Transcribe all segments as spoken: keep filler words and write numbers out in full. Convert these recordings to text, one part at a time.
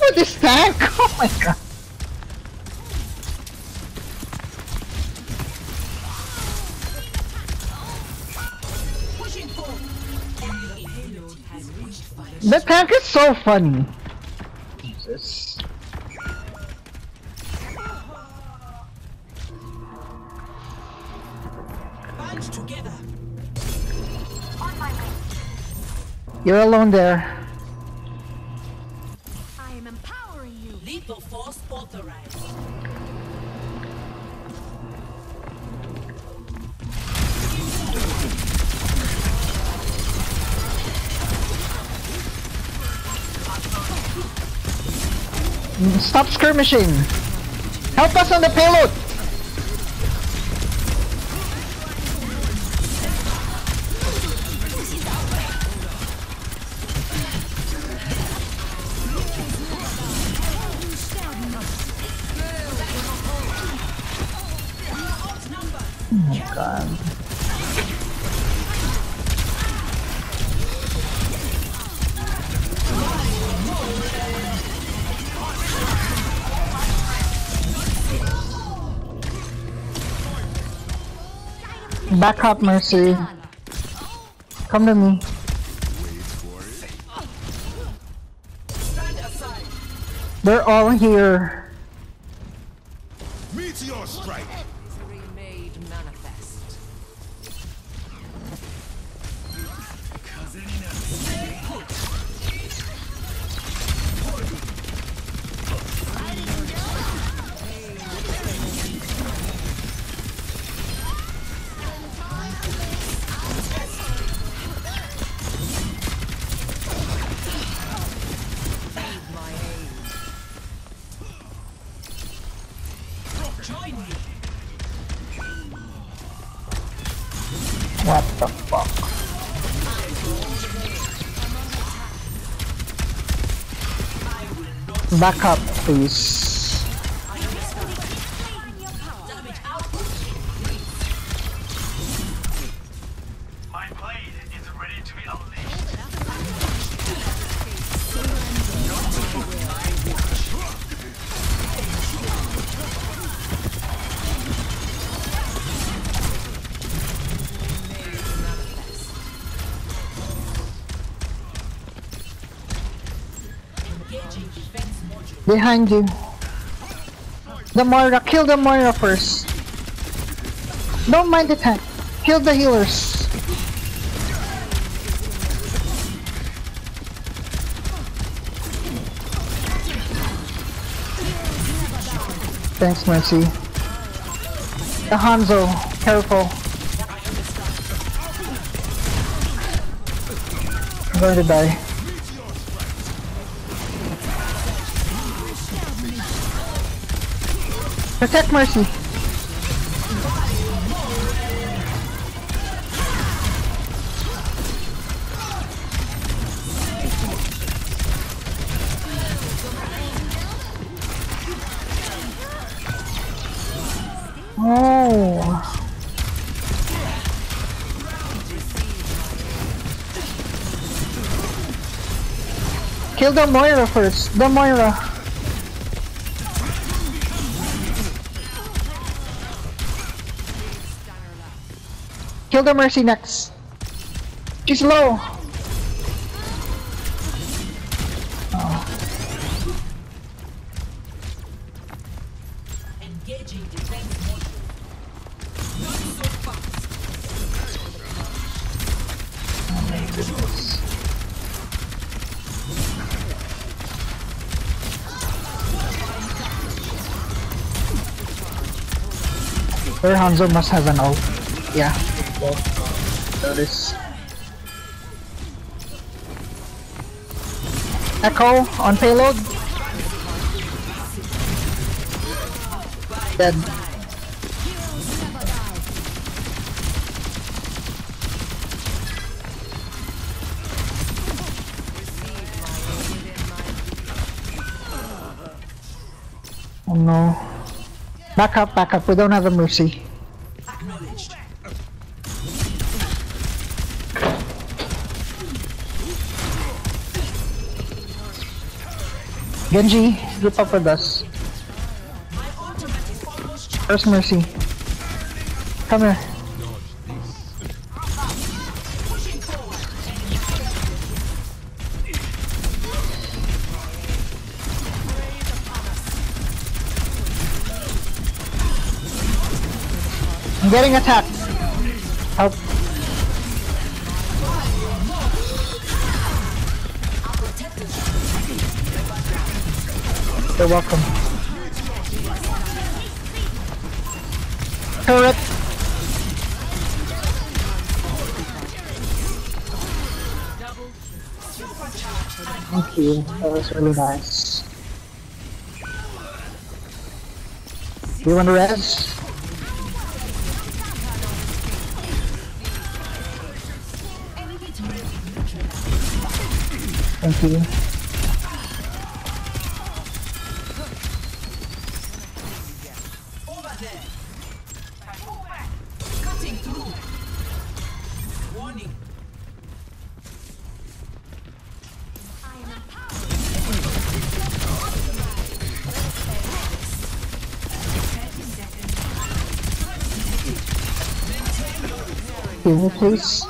with this tank? Oh my god. The tank is so funny. Jesus. Together. You're alone there. I am empowering you. Lethal force authorized. Stop skirmishing. Help us on the payload. Oh god. Back up, Mercy. Come to me. They're all here. Meteor strike. Remade manifest. Join me. What the fuck? Back up, please. My blade is ready to be unleashed. Behind you. The Moira, kill the Moira first. Don't mind the tank. Kill the healers. Thanks, Mercy. The Hanzo, careful. I'm going to die. Protect Mercy. Oh. Kill the Moira first. The Moira. Kill the Mercy next. She's low. Oh. Engaging defense module. Not so fast. Oh my goodness. Their Hanzo must have an ult. Yeah. Notice. Echo on payload. Dead. Oh no. Back up, back up. We don't have a Mercy. Acknowledged. Genji, group up with us. First Mercy. Come here. I'm getting attacked. Help. You're welcome. Turret. Thank you. That was really nice. Do you want to rest? Thank you. Over there. Move back. Cutting through. Warning. I am empowered. Heal me, please.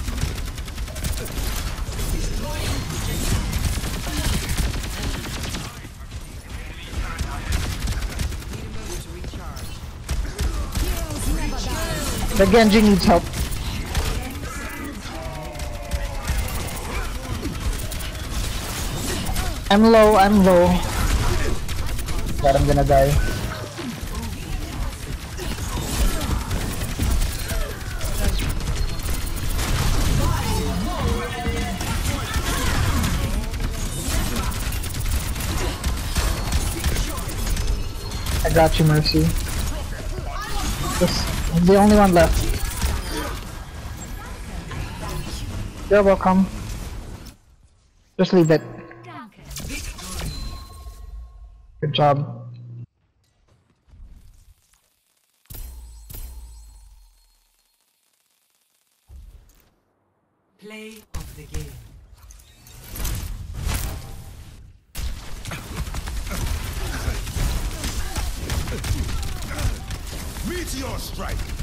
The Genji needs help. I'm low, I'm low. But I'm gonna die. I got you, Mercy. This is the only one left. You're welcome. Just leave it. Good job. Play of the game. Meteor strike!